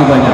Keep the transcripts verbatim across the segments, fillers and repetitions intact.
kasih banyak.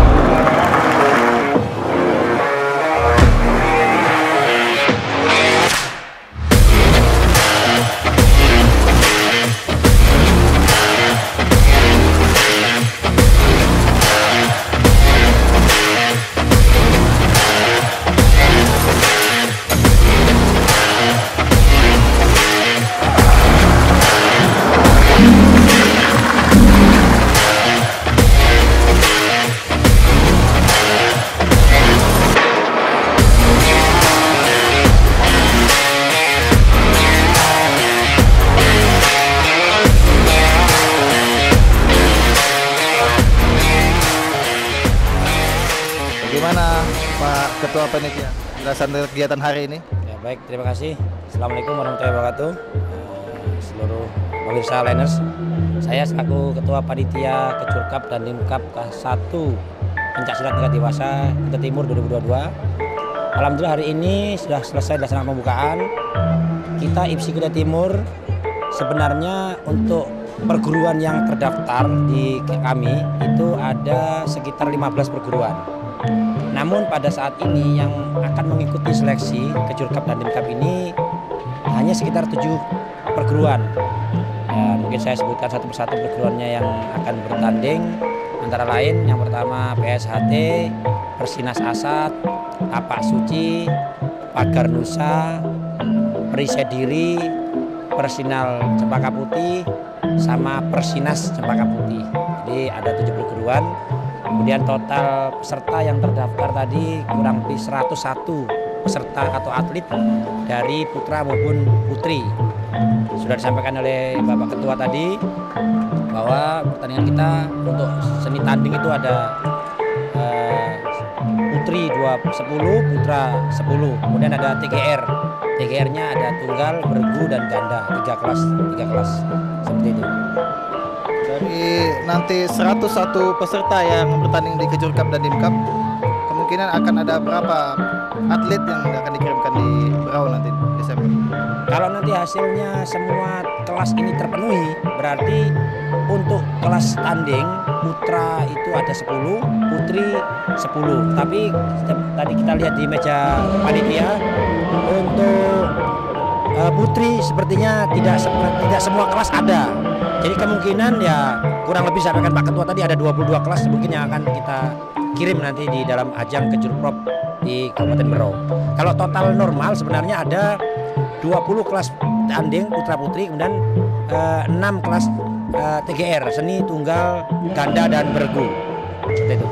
Gimana Pak Ketua Panitia jelasan kegiatan hari ini? Ya, baik, terima kasih. Assalamualaikum warahmatullahi wabarakatuh. Uh, seluruh pemirsa Liners, saya selaku Ketua Panitia Kejurkap dan Dimkap K satu Pencaksilat tingkat dewasa Kutai Timur dua ribu dua puluh dua. Alhamdulillah hari ini sudah selesai dilaksanakan pembukaan. Kita I P S I Kutai Timur sebenarnya untuk perguruan yang terdaftar di kami itu ada sekitar lima belas perguruan. Namun pada saat ini yang akan mengikuti seleksi Kejurkap dan Dimkap ini hanya sekitar tujuh perguruan. Ya, mungkin saya sebutkan satu persatu perguruannya yang akan bertanding, antara lain yang pertama P S H T, Persinas Asad, Tapak Suci, Pagar Nusa, Perisai Diri, Persinal Cempaka Putih, sama Persinas Cempaka Putih. Jadi ada tujuh perguruan. Kemudian total peserta yang terdaftar tadi kurang lebih seratus satu peserta atau atlet dari putra maupun putri. Sudah disampaikan oleh Bapak Ketua tadi bahwa pertandingan kita untuk seni tanding itu ada eh, putri dua sepuluh, putra sepuluh. Kemudian ada T G R. T G R-nya ada tunggal, bergu dan ganda, tiga kelas, tiga kelas seperti itu. Dari nanti seratus satu peserta yang bertanding di Kejurkap dan Dimkap, kemungkinan akan ada berapa atlet yang akan dikirimkan di Berau nanti Desember? Kalau nanti hasilnya semua kelas ini terpenuhi, berarti untuk kelas tanding putra itu ada sepuluh, putri sepuluh. Tapi tadi kita lihat di meja panitia untuk uh, putri sepertinya tidak tidak semua kelas ada. Jadi kemungkinan ya kurang lebih sampaikan Pak Ketua tadi ada dua puluh dua kelas mungkin yang akan kita kirim nanti di dalam ajang Kejurprop di Kabupaten Berau. Kalau total normal sebenarnya ada dua puluh kelas tanding putra putri, kemudian eh, enam kelas eh, T G R, seni, tunggal, ganda dan bergu. Seperti itu.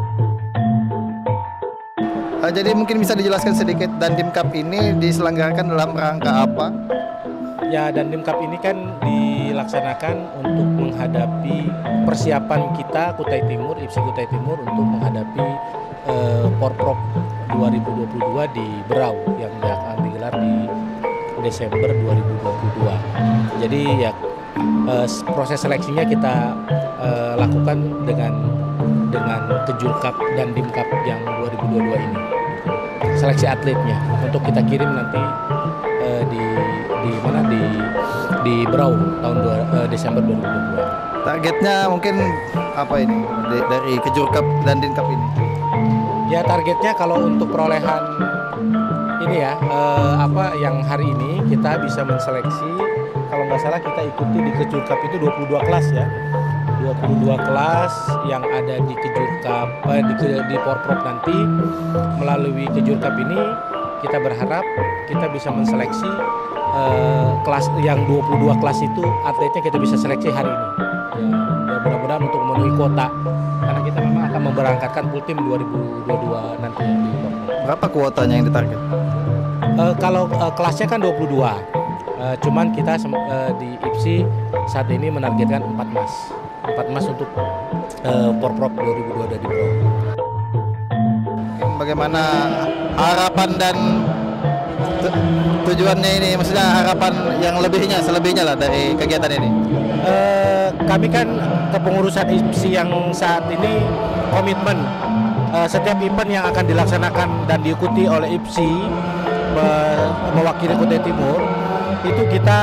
Uh, jadi mungkin bisa dijelaskan sedikit dan Dimkap ini diselenggarakan dalam rangka apa? Ya, dan Dimkap ini kan dilaksanakan untuk menghadapi persiapan kita Kutai Timur, I P S I Kutai Timur untuk menghadapi eh, Porprov dua ribu dua puluh dua di Berau yang akan digelar di Desember dua ribu dua puluh dua. Jadi ya eh, proses seleksinya kita eh, lakukan dengan dengan Kejurkap dan Dimkap yang dua ribu dua puluh dua ini. Seleksi atletnya untuk kita kirim nanti eh, di di mana di di Berau tahun dua, uh, Desember dua ribu dua puluh dua. Targetnya mungkin apa ini dari Kejurkap dan Dimkap ini? Ya targetnya kalau untuk perolehan ini ya uh, apa yang hari ini kita bisa menseleksi, kalau nggak salah kita ikuti di Kejurkap itu dua puluh dua kelas ya. dua puluh dua kelas yang ada di Kejurkap eh, di, di Porprov nanti. Melalui Kejurkap ini kita berharap kita bisa menseleksi uh, kelas yang dua puluh dua kelas itu atletnya kita bisa seleksi hari ini. Ya, ya mudah-mudahan untuk memenuhi kuota karena kita memang akan memberangkatkan full tim dua ribu dua puluh dua nanti di Porprov. Berapa kuotanya yang ditarget? Uh, kalau uh, kelasnya kan dua puluh dua. Uh, cuman kita uh, di I P S I saat ini menargetkan empat emas. empat emas untuk uh, Porprov dua ribu dua puluh dua di Berau. Bagaimana harapan dan tujuannya ini, maksudnya harapan yang lebihnya, selebihnya lah dari kegiatan ini? Uh, kami kan kepengurusan I P S I yang saat ini komitmen uh, setiap event yang akan dilaksanakan dan diikuti oleh I P S I me mewakili Kutai Timur itu kita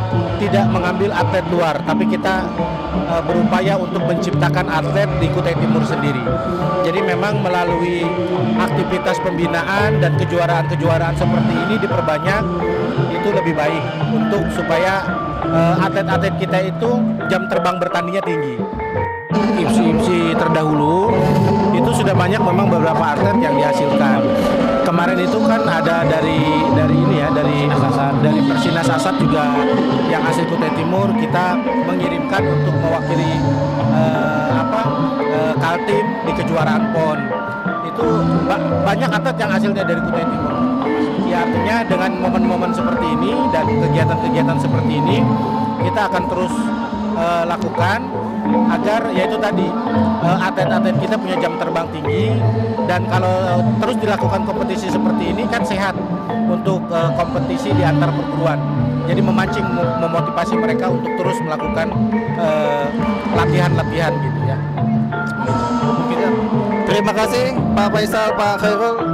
tidak mengambil atlet luar, tapi kita uh, berupaya untuk menciptakan atlet di Kutai Timur sendiri. Jadi memang melalui aktivitas pembinaan dan kejuaraan-kejuaraan seperti ini diperbanyak, itu lebih baik untuk supaya uh, atlet-atlet kita itu jam terbang bertandingnya tinggi. I P S I-I P S I terdahulu itu sudah banyak memang beberapa atlet yang dihasilkan. Kemarin itu kan ada dari dari ini ya dari Asasat, dari Persinas Asat juga yang asli Kutai Timur, kita mengirimkan untuk mewakili eh, apa eh, Kaltim di kejuaraan P O N. Itu ba banyak atlet yang hasilnya dari Kutai Timur. Ya artinya dengan momen-momen seperti ini dan kegiatan-kegiatan seperti ini kita akan terus eh, lakukan agar yaitu tadi atlet-atlet kita punya jam terbang tinggi, dan kalau terus dilakukan kompetisi seperti ini kan sehat untuk uh, kompetisi di antar perguruan. Jadi memancing, memotivasi mereka untuk terus melakukan latihan-latihan uh, gitu ya. Terima kasih Pak Faisal, Pak Khairul.